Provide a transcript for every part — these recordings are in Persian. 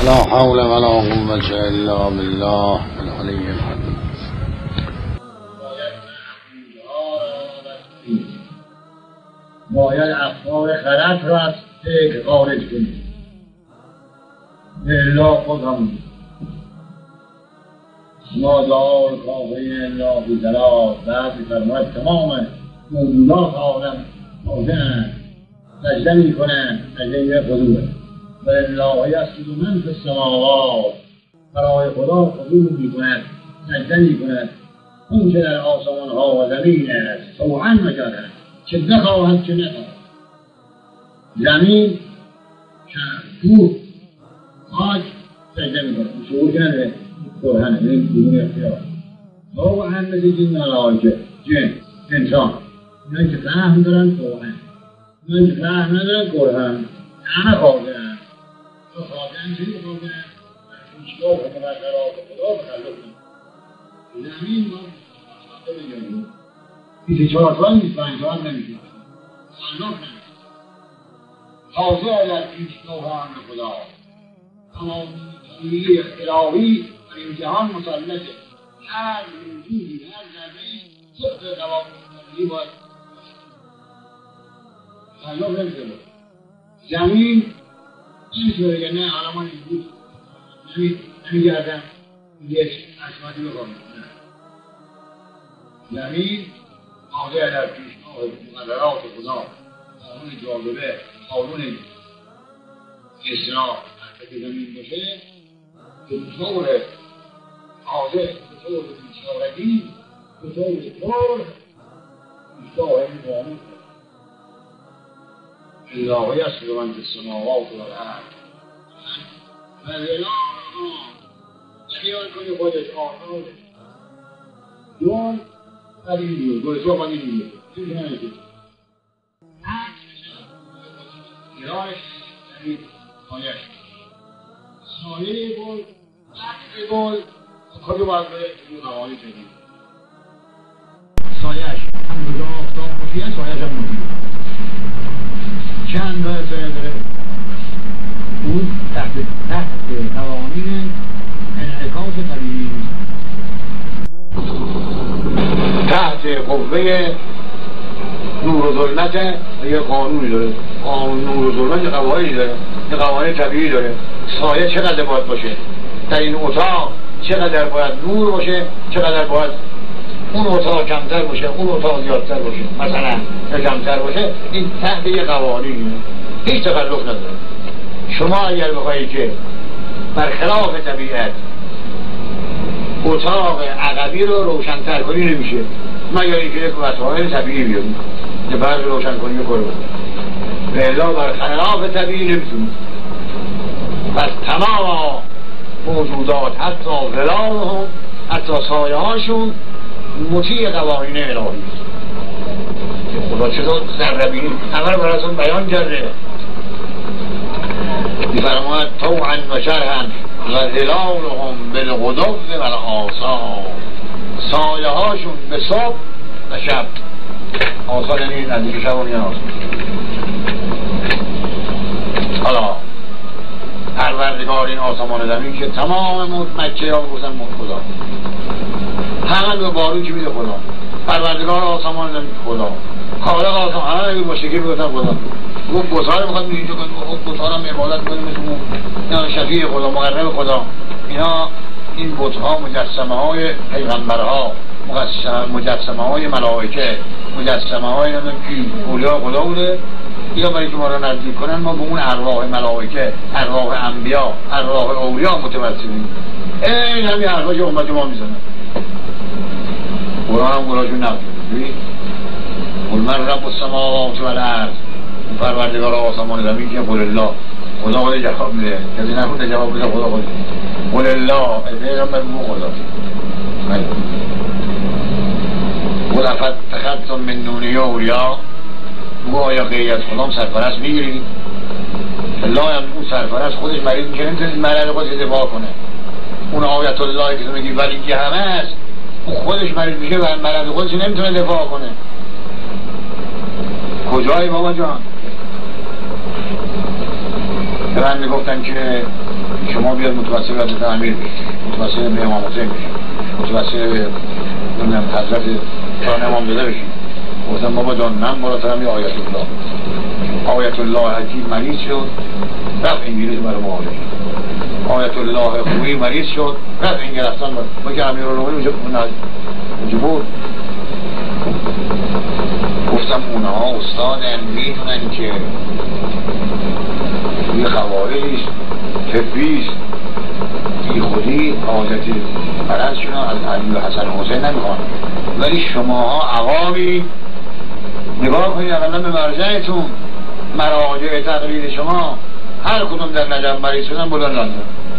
لا حول ولا قوة الا بالله العلی العظیم. باید افکار خرد را از فکر خارج کنید. الا خود همون ما دار کافه الا بی دلال بعد فرماید تمام موجودات عالم خاضع‌اند، سجده میکنند، سجده خضوع و الا یسجد من فی السماوات، برای خدا خضوع میکند، سجده میکند اون که در آسمان ها و زمین است، طوعا و کرها، چه بخواهد چه نخواهد. زمین کوه خاک سجده میکنه، شعور کنه برهنه بدون اختیار. طوعا مثل جن ملائکه، جن انسان، اینا که فهم دارن طوعا، اینا که فهم ندارن کرهن، همه خاضع‌اند. خاضع‌اند چه خاضع‌اند؟ در پیشگاه و مقدرات خدا تخلف نمی‌کنند. زمین ما بگیریم 24 سال نیست، 5 سال نمیشه، تخلف نمی‌کنند. خاضع در پیشگاه امر خدا، اما تنویل الهی در این جهان مسلطه. هر موجودی، هر ذره‌ای طبق قوانین الهی باید تخلف نمی‌کنه. زمین نمی‌تونه بگه نه حالا من این بود نمی‌گردم یک حکمتی بکنم. زمین خاضع در پیشگاه مقدرات خدا، قانون جاذبه، قانون اسراع حرکت زمین باشه، به طور خاضع، به طور بیچارگی، به طور پیشگاه این قانون الله یسجد من فی السماوات والارض. و الا خیال کنی خودش آسانه دون قدیمی گوشو قدیمی چیزی نمیشه ایرانش نمید سایش سایه گل عقل گل کجا باید به اون نوانی چنید سایش هم کجا آفتاب خوشیه سایش هم مدید چند راه سایه داره اون تحت قوانین انعکاس طبیعی تحت قوه نور و ظلمت یه قانونی داره. قانون نور و ظلمت یه قواعدی داره، یه قوانین طبیعی داره. سایه چقدر باید باشه در این اتاق، چقدر باید نور باشه، چقدر باید اون اتاق کمتر باشه، اون اتاق زیادتر باشه مثلا یا کمتر باشه. این تحت یه قوانینه، هیچ تخلف نداره. شما اگر بخواهید که برخلاف طبیعت اتاق عقبی رو روشن‌تر کنی نمیشه، مگر اینکه یک وسایل طبیعی بیاریم که برق روشن کنی و کار بکنه. لذا برخلاف طبیعی نمیتونی. پس تمام موجودات حتی ظلالهم، حتی سایه هاشون مطیع قوانین الهی است. خدا چطور ذره‌بینی همه رو براتون بیان کرده. می‌فرماید طوعا و کرها و ظلالهم بالغدو و الآصال، سایه هاشون به صبح و شب. آصال یعنی نزدیک شب و میان آصال. حالا پروردگار این آسمان زمین که تمام مکه ها گفتن خدا، همه به بارون که میده خدا، پروردگار آسمان زمین خدا، خالق آسمان، همه به مشرکی بگفتن خدا. گفت بزار میخواد میرینجا کنیم، خب بزار هم عبادت کنیم مثل اون، اینا شفیع خدا، مقرب خدا. اینا این بتها مجسمه های پیغمبرها، مجسمه های ملائکه، مجسمه های کی اولیاء خدا بوده. یا برای که ما را نزدیک کنن ما به اون ارواح ملائکه، ارواح انبیا، ارواح اولیاء متوسلیم. این همین ارواح که امت ما میزنن. قرآن هم قرآنشون نبود. قل من رب السماوات والارض، پروردگار آسمان زمین که قل الله، خدا خود جواب میده. کسی نکنه جواب بده خدا خود. قل الله، پیغمبر بگو خدا. قل اتخذتم من دونه اولیاء، بگو آیا غیر از خدا سرپرست میگیرید؟ الله هم اون سرپرست خودش مریض میشه، نمیتونید مرض خودش دفاع کنه. اون آیت الله که تو میگی ولی که همه هست، اون خودش مریض میشه و مرض خودش نمیتونه دفاع کنه. کجایی بابا جان؟ به من میگفتن که شما بیاد متوسل به حضرت امیر بشید، متوسل به امام حسین بشید، متوسل به حضرت شاه امام زاده بشید. گفتم بابا جان من مراتبم یه آیت الله حکیم مریض شد، رفت انگلیس برای معالجه. آیت الله خویی مریض شد، رفت انگلستان ما که امیرالمومنین اونجا بود. گفتم اونها استادن میدونن که یه خوارجیست، طبیست، بی خودی حاجت پرستشون از علی و حسن و حسین نمیخوان، ولی شماها عوامی نگاه کنید اقلا به مرجعتون، مراجع تقلید شما هر کدوم در نجف مریض شدن بلند لندن.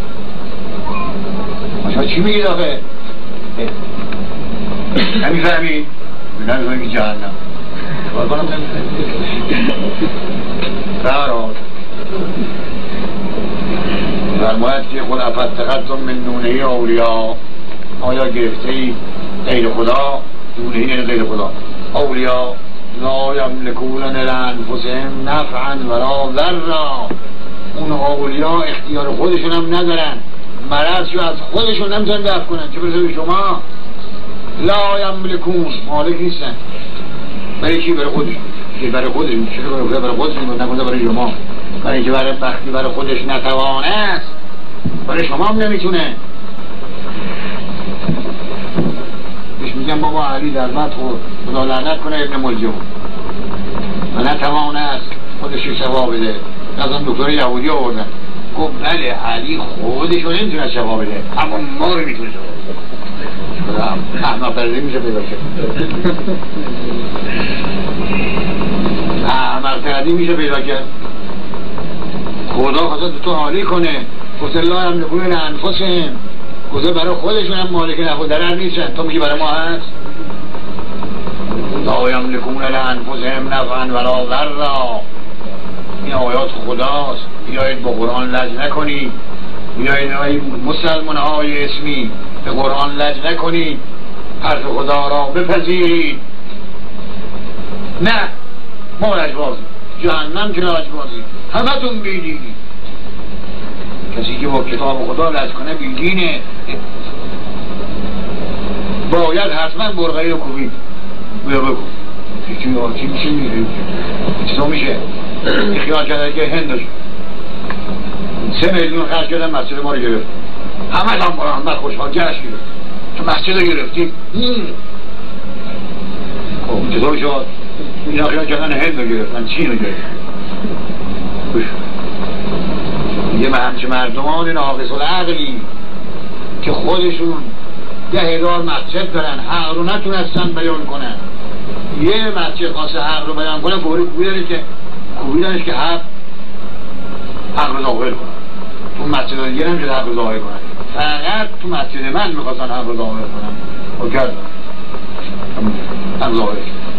شما چی میگید آخه؟ نمیفهمید؟ نمیفهمید که جهنم کار کنم فراد فرماید که قل افتخذتم من دونه اولیا، آیا گرفته ای غیر خدا، دونه ای غیر خدا، اولیا لا یملکون لانفسهم نفعا ولا ضرا، اون اولیا اختیار خودشون هم ندارن، مرضشو از خودشون نمیتونن دفع کنن، چه برسه به شما؟ لا یملکون، مالک نیستن. برای کی؟ برای خودشون. برای خودشون چرا برای خودشون نکنه برای شما؟ برای اینکه برای وقتی برای خودش نتوانه است برای شما هم نمیتونه. بهش میگم بابا علی در بد خود خدا لعنت کنه ابن ملجم و نتوانه است خودش شفا بده. از اون دکتر یهودی آوردن گفت بله علی خودش رو نمیتونه شفا بده اما ما رو میتونه شفا بده. احمد فرزی میشه پیدا کرد، احمد فرزی میشه پیدا کرد. خدا خواست تو حالی کنه، گفت الله هم نکنه لانفسهم، گفت برای خودشون هم مالک نفع ضرر نیستن، تو میگی برای ما هست؟ لا یملکون لانفسهم نفعا ولا ضرا. این آیات خداست، بیایید با قرآن لج نکنید، بیایید مسلمان های اسمی به قرآن لج نکنید، حرف خدا را بپذیرید. نه ما لجبازیم، جهنم که لجبازیم، همه تون بیدینی. کسی که با کتاب خدا لج کنه بیدینه، باید حتما برغهی رو کوبید. بیا بکن چی میشه میره چطور میشه؟ خیال کرده که هندش 3 میلیون خرج کردن مسجد ما رو گرفت، همه هم برای خوشحال جشن گرفت تو مسجد رو گرفتیم. خب چطور شد؟ اینا خیال کردن هند رو گرفتن، چین رو گرفتن. یه همچه مردمان ناقص العقلی که خودشون 10,000 مسجد دارن، حق رو نتونستن بیان کنن. یه مسجد خاص حق رو بیان کنن، کوبیدنش که حق رو ظاهر کنن. تو مسجد ها دیگه نمیشه حق رو ظاهر کنن، فقط تو مسجد من میخواستن حق رو ظاهر کنن. خب کردن حق ظاهر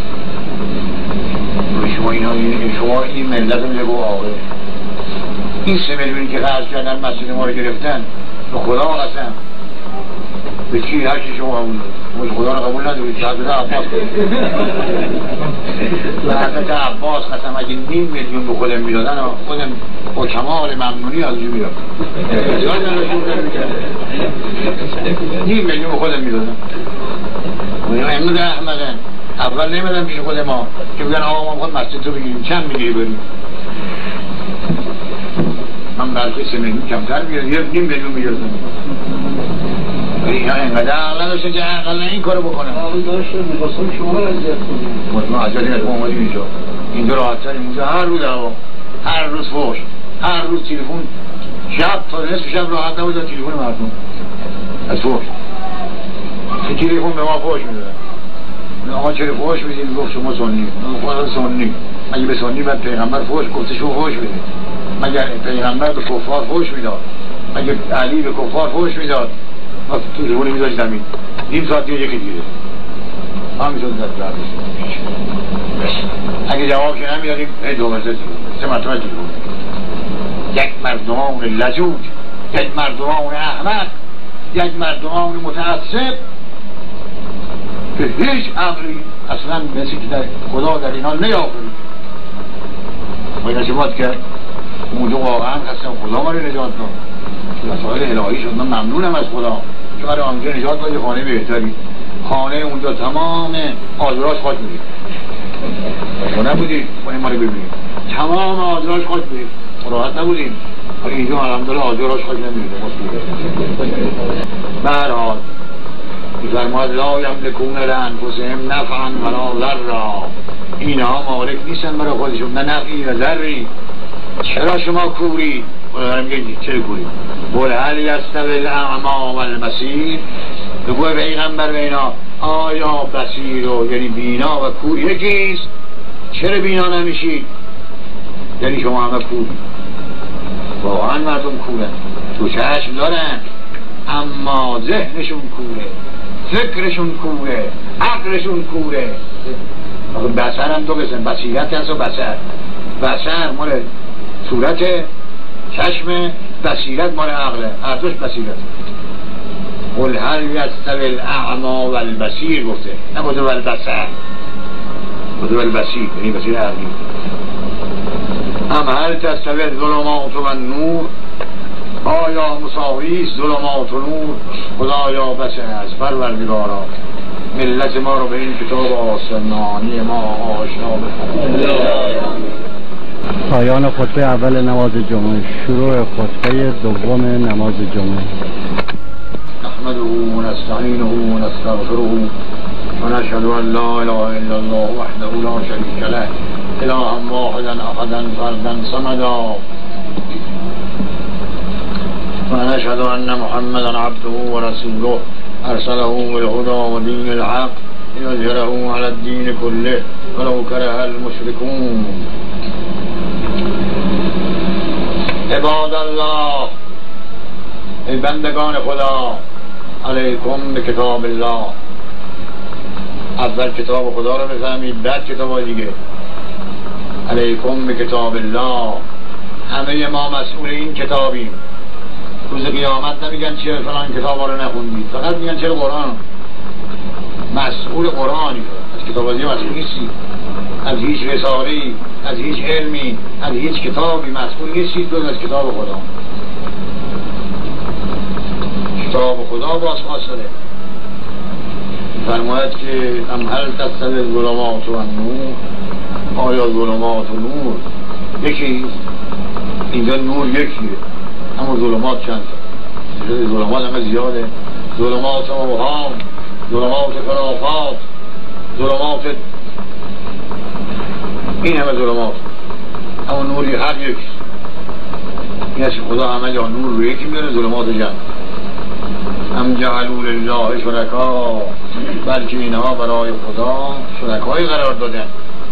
شما این ملت رو میگه گو آقای این 3 میلیونی که خرج کردن مسجد ما رو گرفتن، به خدا قسم به چی هرچی شما قبول دارید، خدا رو قبول ندارید که حضرت عباس به حضرت عباس قسم اگه 9 میلیون به خودم میدادن خودم با کمال ممنونی از اونجا میدادم. 9 میلیون به خودم میدادم. امروز احمدن اول نمیدن پیش خود ما که بگن آقا ما خود مسجد تو بگیریم، چند میگیری بریم؟ من بلکه 3 میلیون کمتر میگیرم، 1 میلیون میگیرم. اینا اینقدر عقل داشته که عقل این کارو بکنم. عقل داشته میخواستم شما رو اذیت کنیم. ما عجلی از ما اومدیم اینجا، اینجا راحت تریم. اونجا هر روز دعوا، هر روز فحش، هر روز تلفن، شب تا نصف شب راحت نبود تلفن مردم از فحش. که تلفن به ما فحش میدادن. آقا چرا فحش میدین؟ گفت شما سنی. خدا سنی. مگه به سنی بعد پیغمبر فحش گفته شما فحش میدین؟ مگر پیغمبر به کفار فحش میداد؟ مگه علی به کفار فحش میداد؟ ما تو زبونی میداشت زمین نیم ساعت دیگه یکی دیگه همینطور زد برد. اگه جواب که نمیداریم ای 2 مرتبه 3 مرتبه دیگه یک مردمان لجوج، یک مردمان احمق، یک مردمان متعصب که هیچ امری اصلا مثل که در خدا در اینها نیافرید. باید نجات کرد. اونجا واقعا قسم خدا ما رو نجات کن. مسائل الهی شد. من ممنونم از خدا که برای آنجا نجات داد، خانه بهتری. خانه اونجا تمام آجراش خاک می‌رید. ما نبودیم خونه ما رو ببینیم، تمام آجراش خاک می‌رید، راحت نبودیم. ولی اینجا الحمدلله آجراش خاک نمی‌ریده. به هر حال می‌فرماید لا یملکون لانفسهم نفعا ولا ضرا، اینها مالک نیستن برای خودشون نه نفعی و ضری. چرا شما کوری؟ خدا میگه چرا کوری؟ قل هل یستوی الاعمی والبصیر، بگو پیغمبر به اینا آیا بصیر و یعنی بینا و کور یکیست؟ چرا بینا نمیشید؟ یعنی شما همه کور. واقعا مردم کورن، تو چشم دارن اما ذهنشون کوره، فکرشون کوره، عقلشون کوره. بصر هم دو قسم، بصیرت هست و بصر. بصر مال صورت چشم، بصیرت مال عقله، هر دوش بصیرت. قل هل یستوی الاعمی والبصیر گفته، نگفته والبصر، گفته والبصیر، یعنی بصیر عقلی. ام هل تستوی الظلمات و النور، آیا مساوی است ظلمات و نور؟ خدایا بس از پروردگارا ملت ما رو به این کتاب آسمانی ما آشنا بکن. پایان خطبه اول نماز جمعه، شروع خطبه دوم نماز جمعه. نحمده و نستعینه و نستغفره و نشهد ان لا اله الا الله وحده لا شریک له الها واحدا احدا فردا صمدا و نشهد ان محمدا عبده و رسوله ارسله بالهدى ودین الحق لیظهره علی الدین كله ولو کره المشركون. عباد الله، ای بندگان خدا، علیکم به کتاب الله. اول کتاب خدا رو بفهمید، بعد کتاب دیگه. علیکم به کتاب الله، همه ما مسئول این کتابیم. روز قیامت نمیگن چرا فلان کتاب رو نخوندید، فقط میگن چرا قرآن. مسئول قرآنی، از کتاب دیگه مسئول نیستی، از هیچ رساله‌ای، از هیچ علمی، از هیچ کتابی مسئول نیستید جز از کتاب خدا. کتاب خدا باز فاصله فرماید که ام هل تستوی الظلمات و النور، آیا ظلمات و نور یکی؟ اینجا نور یکیه اما ظلمات چند تا؟ ظلمات همه زیاده، ظلمات اوهام، ظلمات خرافات، ظلمات، این همه ظلمات، اما نوری هر یکی. این است خدا همه جا نور رو یکی میاره، ظلمات جمع. ام جعلوا لله شرکا، بلکه اینها برای خدا شرکایی قرار دادن.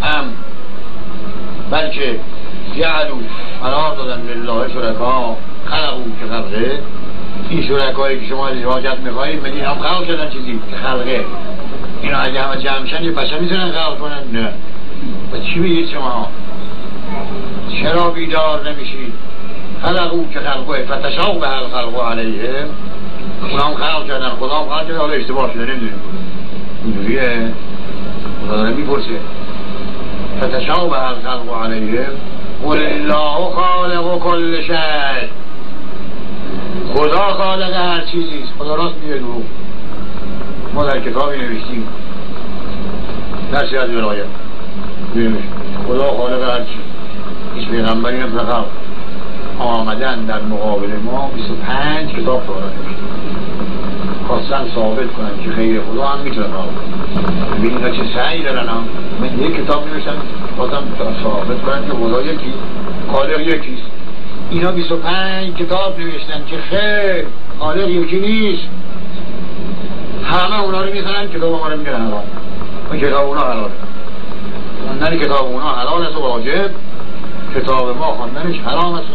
بلکه جعلوا قرار دادن لله شرکا، خلقو که خلقه. این شرکایی که شما از حاجت میخواهید مگه هم خلق کردن چیزی که خلقه؟ اینا اگه همه جمع شن یه بشر میتونن خلق کنن؟ نه. و چی میگید شما؟ چرا بیدار نمیشید؟ خلقو که خلقه فتشاق به خلقو علیه، اونا هم خلق کردن، خدا هم خلق کردن، حالا اشتباه شده نمیدونیم. اینجوریه خدا داره میپرسه فتشاق به خلقو علیه قل الله خالق کل شیء، خدا خالق هر چیزیست. خدا راست میگه رو ما در کتابی نوشتیم درسی از ولایت خدا خالق هر چیز. هیچ پیغمبری نفرقم آمدن در مقابل ما 25 کتاب تورات نوشتیم، خواستن ثابت کنن که غیر خدا هم میتونه راه کنن. ببینید چه سعی دارن. من یک کتاب نوشتم خواستم ثابت کنن که خدا یکی، خالق یکیست. اینا 25 کتاب نوشتن که خیر خالق یکی نیست. همه اونا رو میخونن، کتاب ما رو میگن حلال. اون کتاب اونا حلاله، خوندن کتاب اونا حلال است و واجب، کتاب ما خوندنش حرام است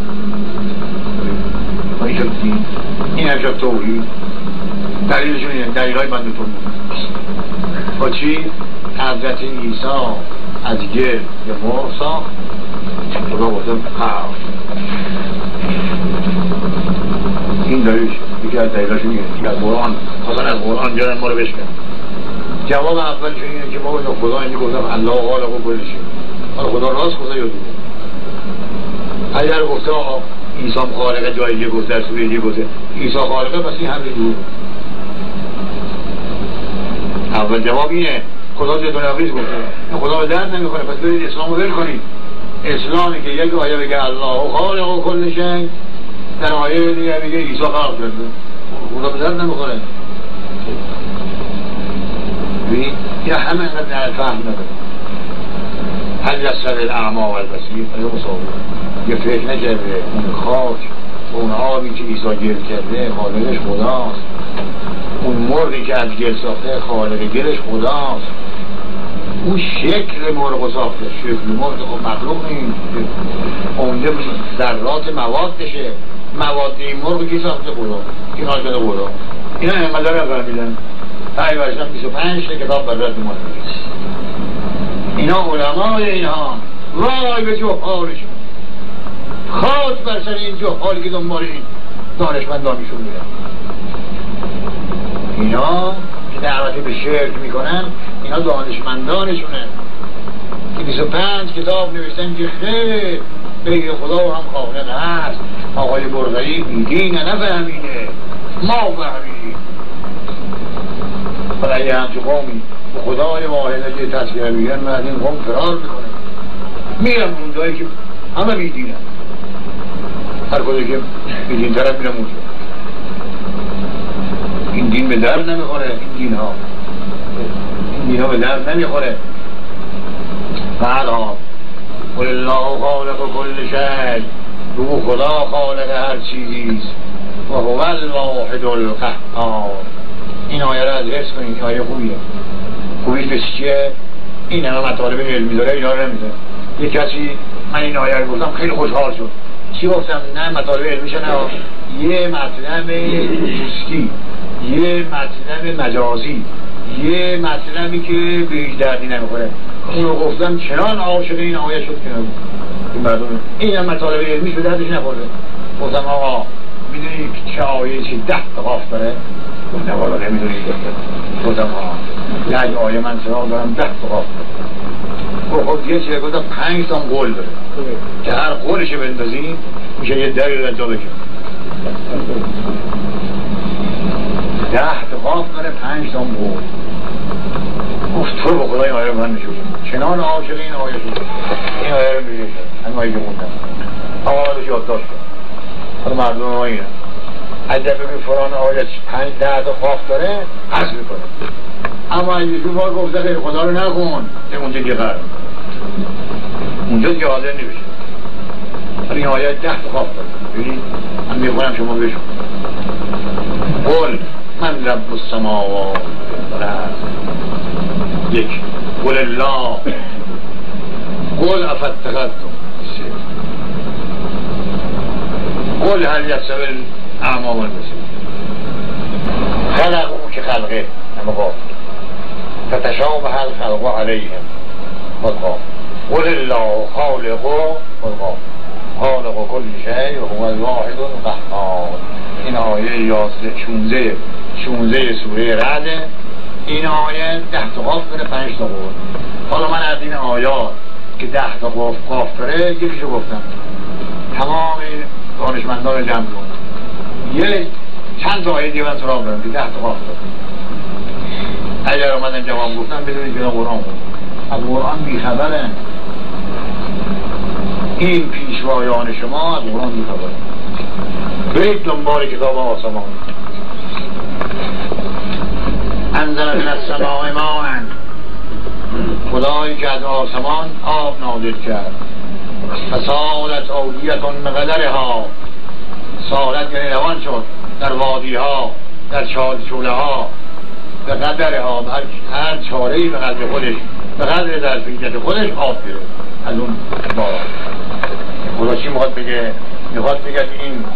و این شد دین، این هم شد توحید. دلیلشون اینه، دلیلای بندتون با چی؟ حضرت عیسی از گل یا مرغ ساخت، خدا گفتم این دلیلش. یکی از دلیلاشون اینه که از قرآن خواستن از قرآن بیارن ما رو بشکن. جواب اولشون اینه که ما گفتم خدا اینی گفتم الله خالق کل شیء. حالا خدا راست، خدا یا دروغ؟ اگر گفته عیسی خالق جای دیگه گفت، در سوره دیگه گفت عیسی خالقه، پس این همین دور. اول جواب اینه خدا زیتون نقیز گفته خدا به درد نمیخوره، پس برید اسلام رو ول کنید. اسلامی که یک آیه بگه الله خالق و کل شیء، در آیه دیگه بگه عیسی خلق کرده، خدا به درد نمیخوره. ببین یا همه اینقدر فهم نداره. هل یستوی الاعمی و البصیر یه فکر نکرده اون خاک اون آبی که عیسی گل کرده خالقش خداست، اون مرغی که از گل ساخته خالق گلش خداست، اون شکل مرغ ساخته، شکل مرغ خب مخلوق نیست، عمده ذرات موادشه، مواد این مرغ کی ساخته؟ خدا. کی ناشده؟ خدا. اینا اینقدر هم میدن تایی برشن 25 کتاب بر رد ما. اینا علمای اینها وای به جهالشون، خاک بر سر این جهالی که دنبال این دانشمندانیشون میرن. اینا که دعوتی به شرک میکنن اینا دانشمندانشونه که 25 کتاب نوشتن که خیر بگه خدا هم خالق هست. آقای برزایی بیدینه نفهمینه، ما فهمینیم. حالا یه همچه قومی به خدای واحده که تذکره میگن من از این قوم فرار میکنه، میرم اون جایی که همه بیدینه، هر کجایی که بیدین طرف میرم اونجا. این دین به درد نمیخوره، این دین ها به درد نمیخوره. بعدها قل الله خالق کل شیء، بگو خدا خالق هر چیزیست و هو الواحد القهار. این آیه را از حفظ کنید، این آیه خوبیه. خوبیش بس چیه؟ این همه مطالب علمی داره، اینا رو نمیده. یک کسی من این آیه رو گفتم خیلی خوشحال شد. چی گفتم؟ نه مطالب علمیشه، نه یه مطلب دوستی، یه مطلب مجازی، یه مطلبی که به هیچ دردی نمیخوره. اونو گفتم چنان عاشق این آیه شد که این مردم این هم مطالب علمی شده دردش نخورده. گفتم آقا میدونی چه آیه چی 10 قاف داره؟ گفتم والا نمیدونی. گفتم آقا یک آیه من سراغ دارم 10 قاف داره. خب یه چیه گفتم 5 تا قول داره که هر قولش بندازی میشه یه دری رجا بکن. 10 قاف داره 5 تا قول. گفت تو به خدای آیه رو من نشون چنان عاشق این آیه شد. این آیه رو میگه همین آیه که موندم آقا رو یادداشت کن. حالا مردم ها اینه اگر بگه فران آیه 5-10 تا قاف داره حذف میکنه، اما اگه شما گفته خیلی خدا رو نکن که اونجا که قرار اونجا که حاضر نمیشه. حالا این آیه 10 تا قاف داره. ببینید من میخونم شما بشون. قل من رب السماوات والارض. یک قل الله قل افاتخذتم قل هل یستوی الاعمی والبصیر. خلق او که خلقه نمقاف فتشابه الخلق علیهم والقاف. قل الله خالق والقاف خالق کل شیء و هو الواحد القهار. این آیه 16 سوره رعده. این آیه 10 تا قاف داره 5 تا قول. حالا من از این آیات که 10 تا قاف داره یکیشو گفتم، تمام این دانشمندان جمع کن. یه چند تا آیه دیگه من سراغ دارم که 10 تا قاف داره. اگر اومدن جواب گفتم بدونید که قرآن بود. از قرآن بیخبرن. این پیشوایان شما از قرآن بیخبرن. برید دنبال کتاب آسمان. انزل من السماء ماء، خدایی که از آسمان آب نازل کرد. فسالت اودیة بقدرها، سالت یعنی روان شد در وادی ها در چوله ها، به قدرها هر چاره‌ای به قدر خودش، به قدر ظرفیت خودش آب گرفت از اون باران. خدا چی میخواد بگه؟ میخواد بگه این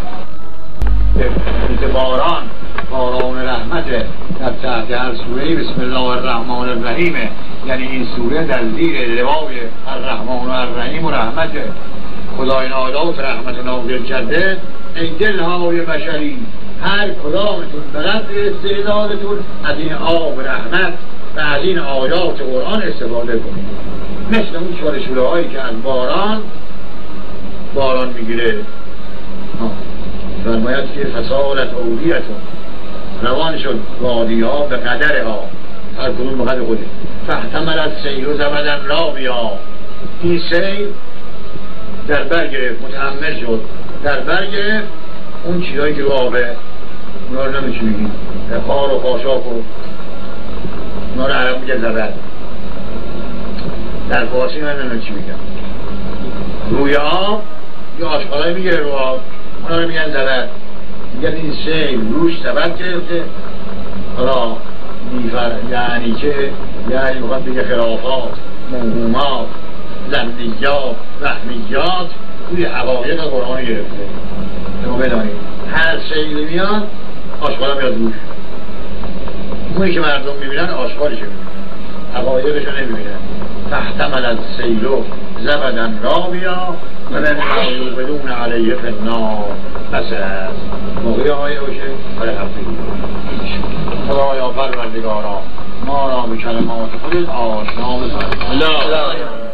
باران رحمته در تحت هر سوره بسم الله الرحمن الرحیم. یعنی این سوره در زیر لوای الرحمن و الرحیم و رحمته. خدا این آیات رحمت نازل کرده. ای دلهای بشری هر کدامتون به قدر استعدادتون از این آب رحمت و از این آیات قرآن استفاده کنید. مثل اون چاره شوره هایی که از باران میگیره می‌فرماید که فسالت اودیتون روان شد وادی ها به قدر ها، هر کدوم به قدر خوده. فاحتمل السیل و زبدن رابیا، این سیل در بر گرفت، متحمل شد، در بر گرفت اون چیزهایی که رو آبه، اونا رو نمیشه بگیم، خار و خاشاک و اونا رو عرب میگه زبد، در فارسی من نمیشه بگم. روی آب یه آشغالایی میگیره رو آب، اونا رو میگن زبد. میگن این سیل روش زبد گرفته. حالا یعنی که یعنی میخواد بگه خرافات، موهومات، زندیات، وهمیات توی حقایق قرآن گرفته. شما بدانید هر سیلی میاد آشغالا میاد روش، اونی که مردم میبینن آشغالش میبینن، حقایقش رو نمیبینن. تحتمل السیل زبدن رابیا و من یوقدون علیه فی النار. بس از موقعی آقای باشه برای حفظی خدایا پروردگارا ما را به کلمات خودت آشنا بسازید.